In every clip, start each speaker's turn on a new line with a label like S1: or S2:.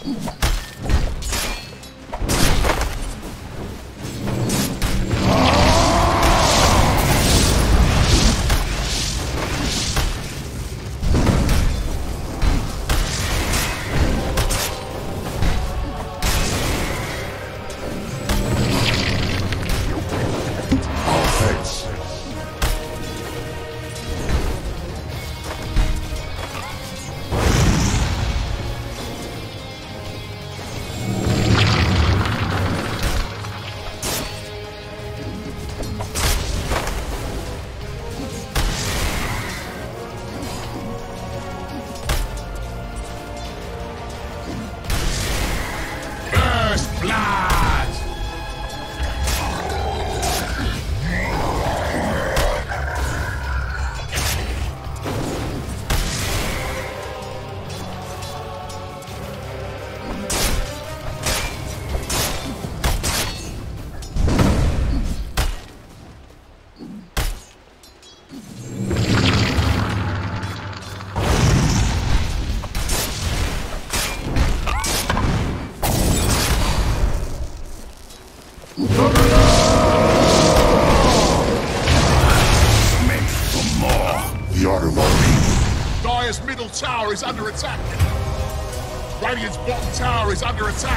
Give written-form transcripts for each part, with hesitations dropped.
S1: Tower is under attack. Radiant's bottom tower is under attack.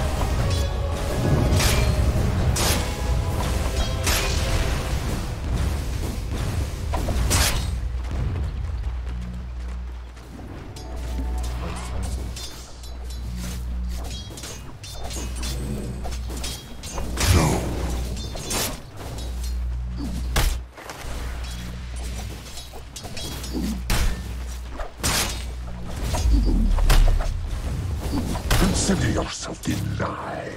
S2: Consider yourself denied.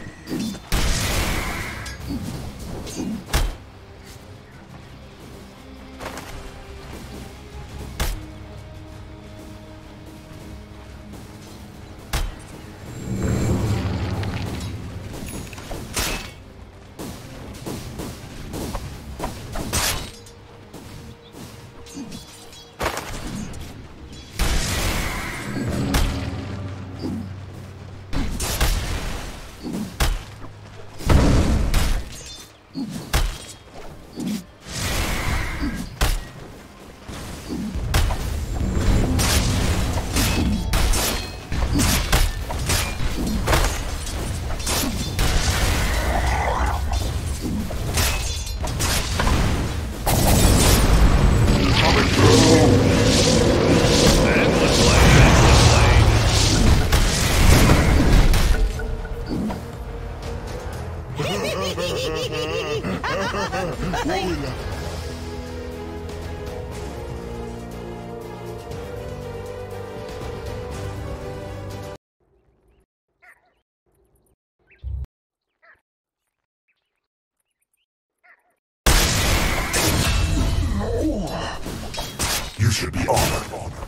S2: You should be honored.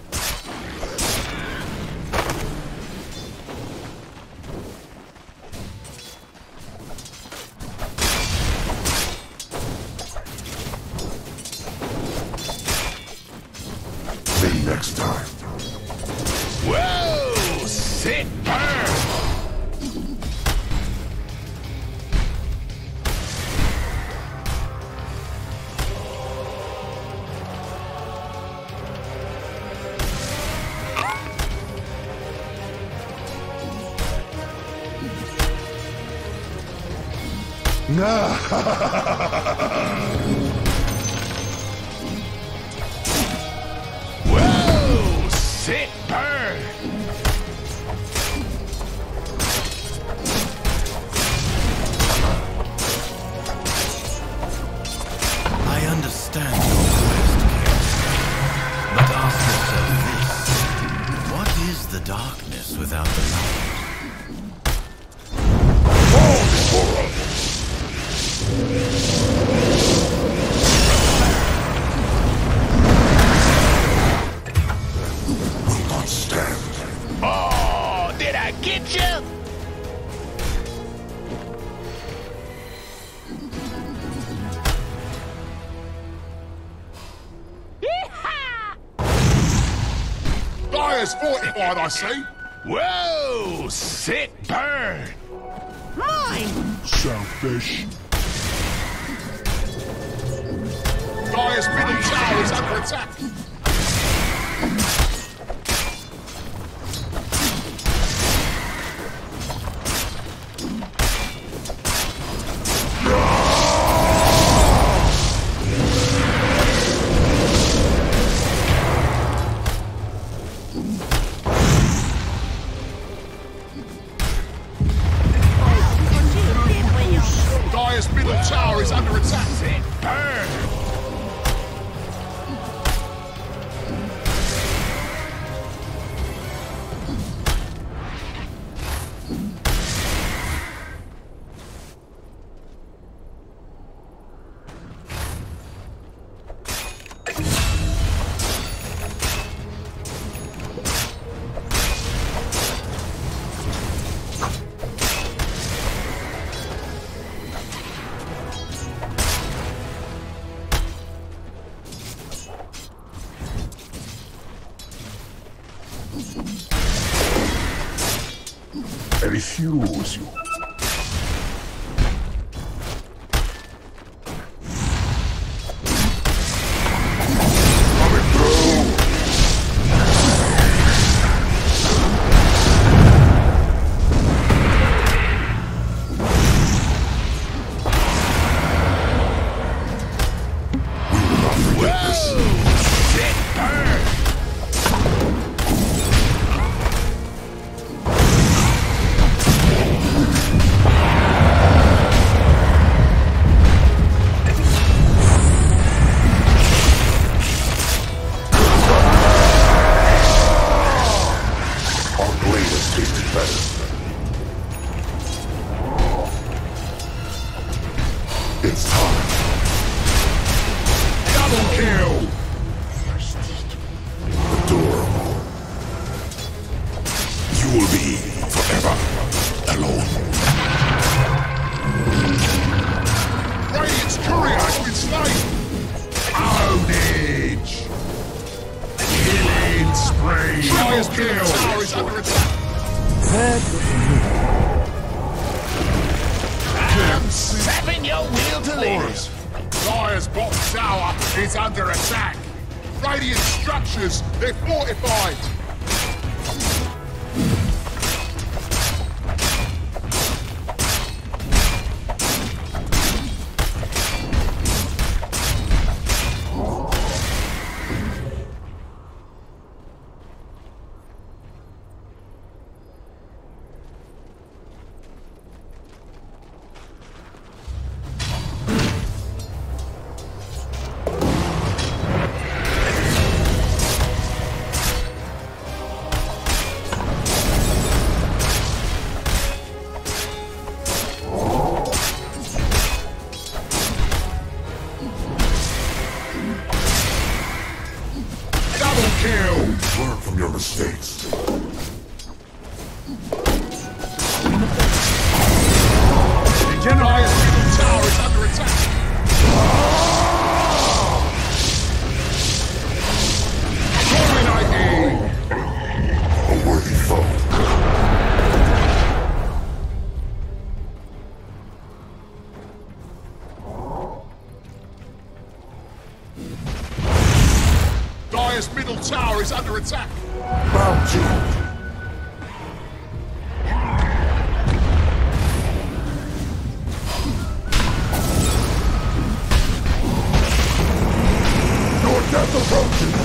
S2: Maybe next time.
S1: Whoa! Sick burn! Whoa! Sick burn!
S3: I understand your quest, King. But ask yourself this. What is the darkness without the light?
S2: Will not stand.
S1: Oh, did I get you? Dire's fortified, I see. Whoa! Sick burn!
S4: Mine!
S1: Selfish. Dire's middle tower is under attack. Dire's middle tower is under attack. Burn!
S2: I refuse you. Coming through. We will not forget this.
S1: Sick burn!
S2: Our blade has tasted better. It's time.
S1: Double kill!
S2: Adorable. You will be forever alone.
S1: Radiant's courier has been slain! Ownage! Killing spree! Dire's middle tower is under attack!
S3: Tapping your wheel to leave.
S1: Dire's bottom tower is under attack! Radiant structures, they're fortified! Kill!
S2: Learn from your mistakes.
S1: Dire's middle tower is under attack! Dominating!
S2: A worthy foe.
S1: Dire's middle tower is under attack!
S2: Bound to. Your death approaches.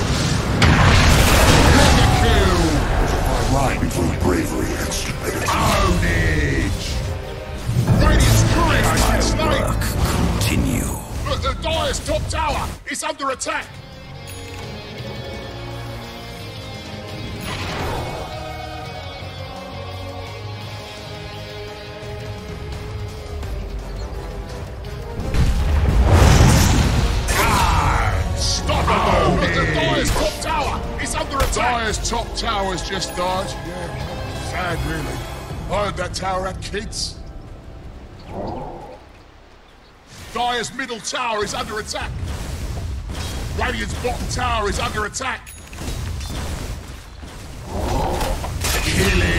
S1: Mega kill!
S2: My line between bravery and stupidity.
S1: Ownage! Radiant's courier has been slain!
S3: Work continue.
S1: But the Dire's top tower is under attack! Unstoppable! But the Dire's top tower is under attack! Dire's top tower's just died. Yeah, sad really. I heard that tower had kids. Dire's middle tower is under attack. Radiant's bottom tower is under attack. Killing!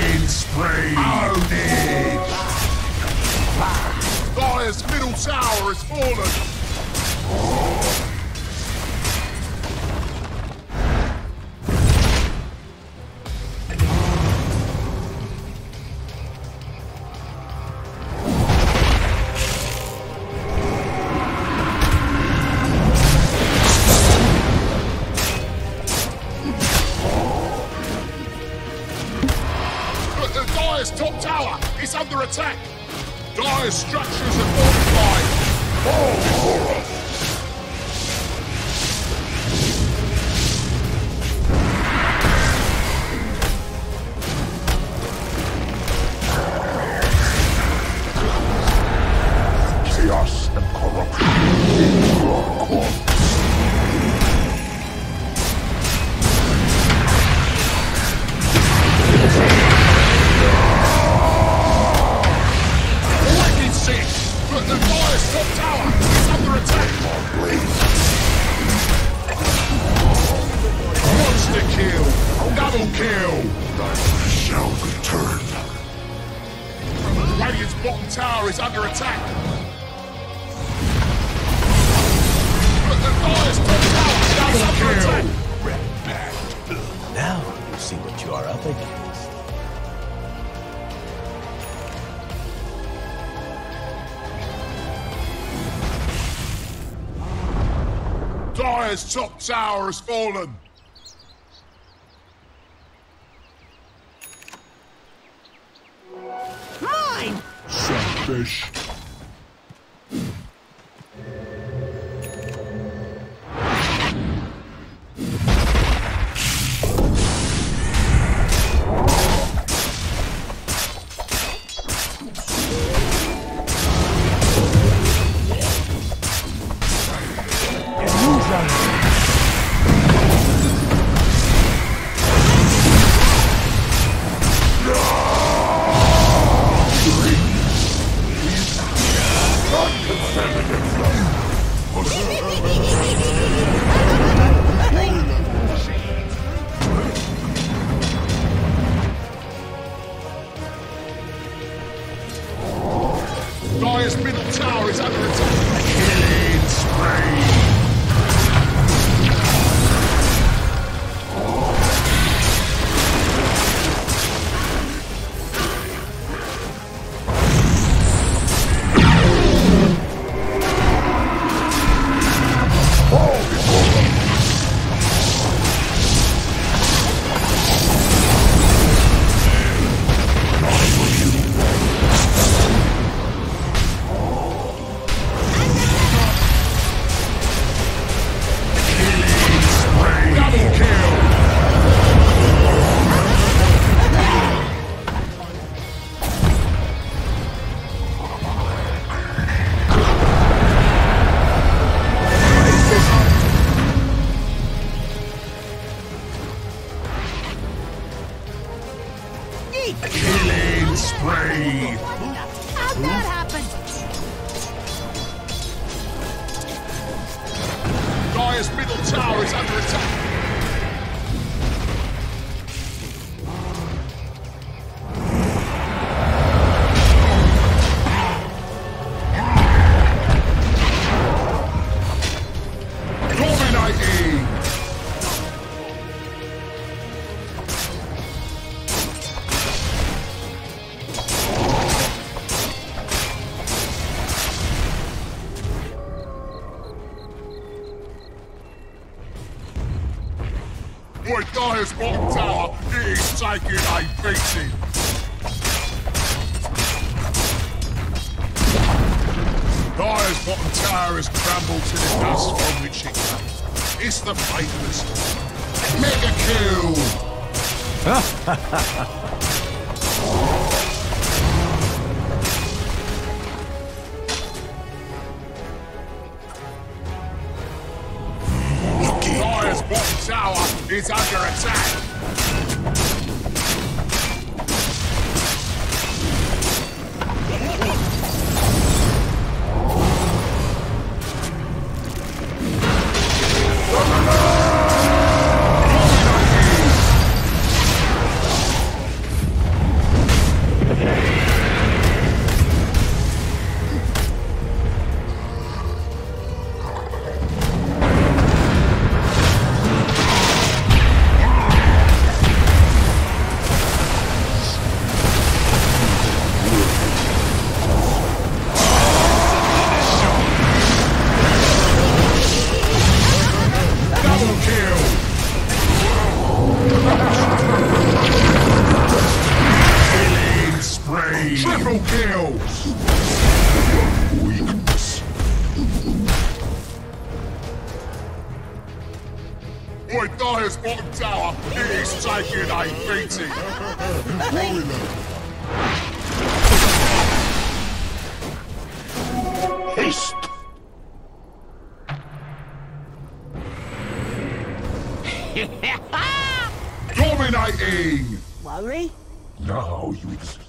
S1: tower has fallen! The Dire's top tower is under attack! Dire's structures are fortified!
S2: Fall for us! Chaos and corruption in your corpse.
S1: Wicked sick! But the Dire's top tower is under attack! Monster kill! Double kill!
S2: Shall return.
S1: Radiant's bottom tower is under attack! But the Dire's top tower is under attack!
S3: Now you see what you are up against.
S1: Dire's top tower has fallen!
S4: Mine!
S2: Selfish.
S1: Dire's middle tower is under attack! Killing spree! Double kill! Killing spree!
S4: How'd that happen?
S1: Dire's middle tower is under attack! Dominating! Boy, Dire's bottom tower is taking a beating! Dire's bottom tower has crumbled to the dust from which it came. It's the faithless. Mega kill! Dire's bottom tower is under attack! He's taking a beating.
S2: Rolling level. Haste.
S1: Dominating.
S4: Worry?
S2: Now you exist.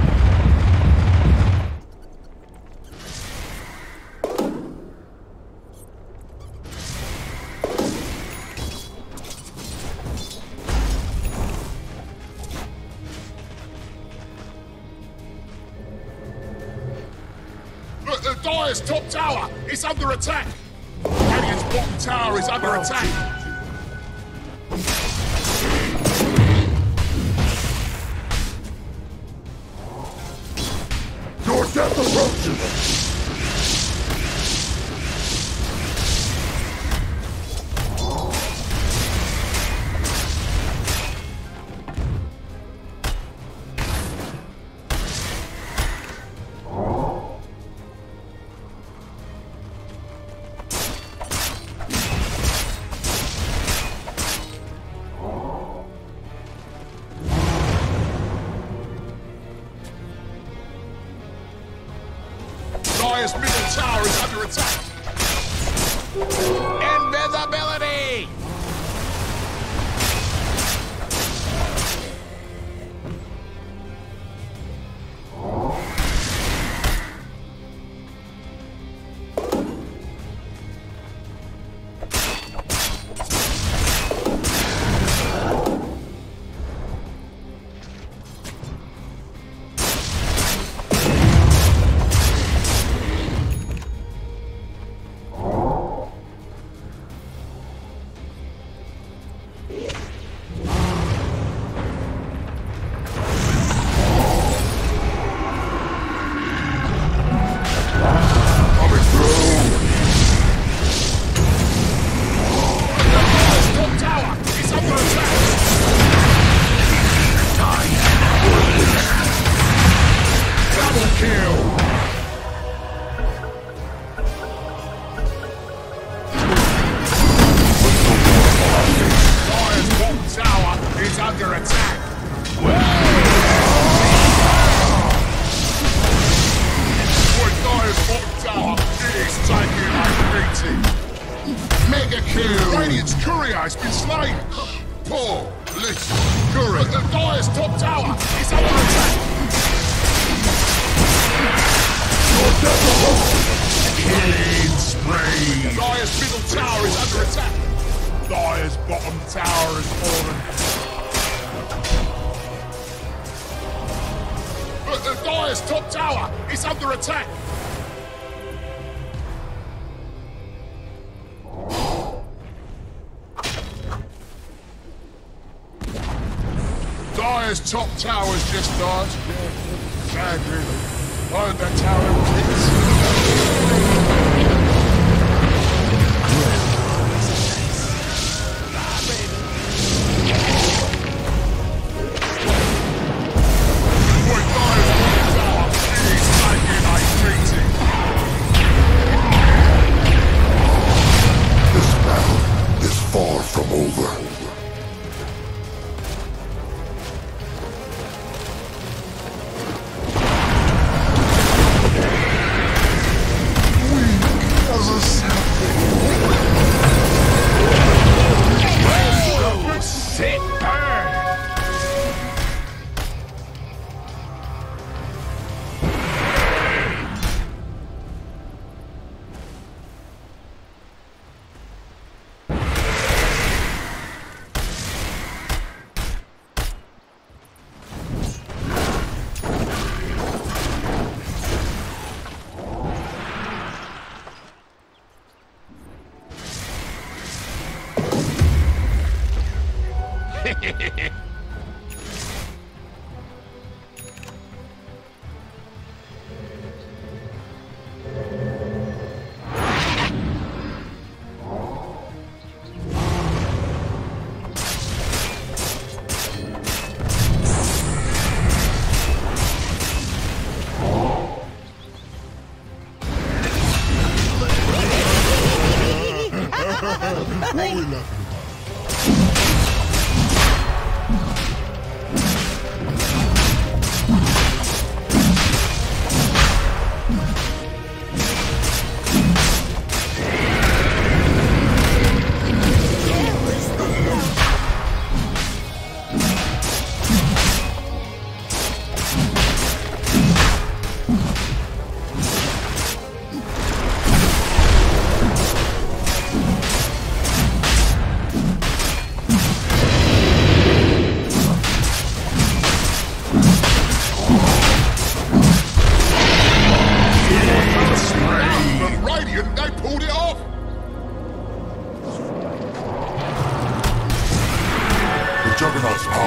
S1: Look, the Dire's top tower is under attack. Radiant's bottom tower is under attack.
S2: Your death approaches!
S1: Dire's middle tower is under attack. Invisibility! Under attack! Boy, Dire's bottom tower is taking a beating. Mega kill! Radiant's courier has been slain! Poor, listen, courier. The Dire's top tower is under attack! Killing spree! Dire's middle tower is under attack! Dire's bottom tower has fallen. But the Dire's top tower is under attack! Dire's top tower's just died. Sad, really. I heard that tower hits.
S2: Far from over. Weak as a sapling.
S1: Sit burn!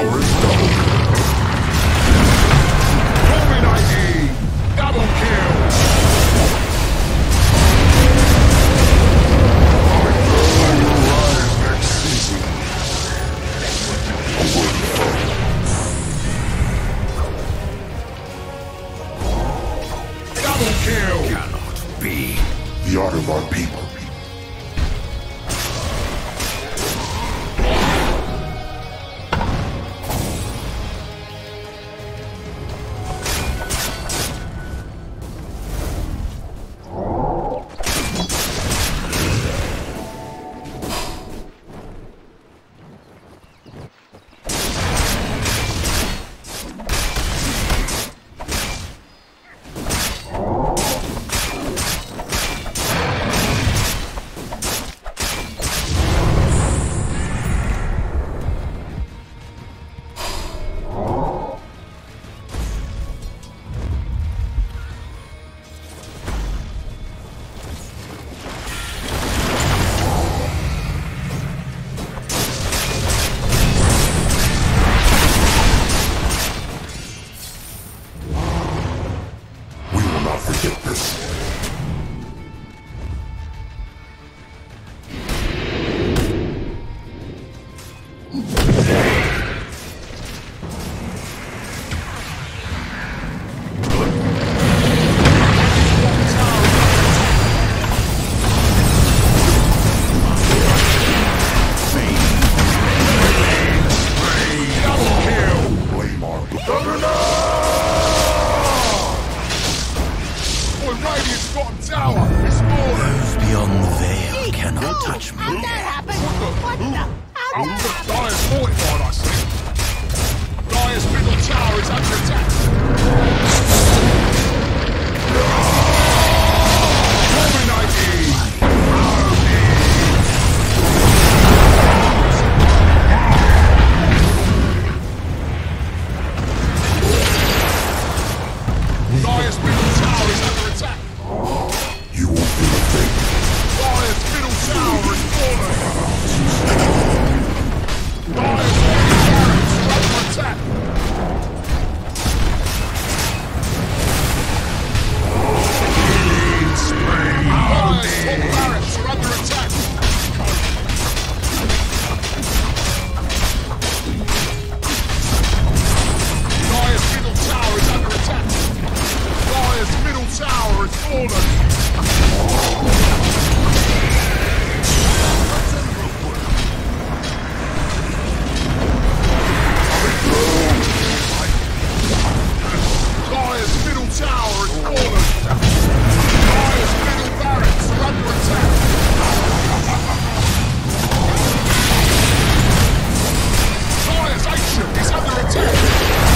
S1: tower is double. Dominating! Double kill! Double kill!
S3: Cannot be.
S2: The art of our people.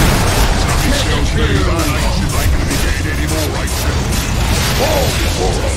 S1: I can be gained anymore, right?